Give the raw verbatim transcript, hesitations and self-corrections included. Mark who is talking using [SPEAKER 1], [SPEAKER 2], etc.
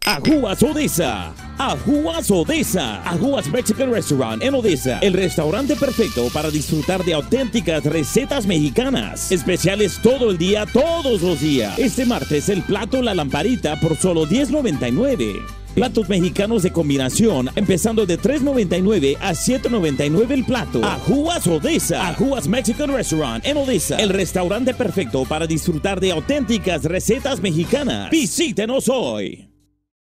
[SPEAKER 1] Ajuas Odessa. Ajuas Odessa. Ajuas Mexican Restaurant en Odessa. El restaurante perfecto para disfrutar de auténticas recetas mexicanas. Especiales todo el día, todos los días. Este martes el plato La Lamparita por solo diez noventa y nueve. Platos mexicanos de combinación empezando de tres noventa y nueve a siete noventa y nueve el plato. Ajuas Odessa. Ajuas Mexican Restaurant en Odessa. El restaurante perfecto para disfrutar de auténticas recetas mexicanas. Visítenos hoy.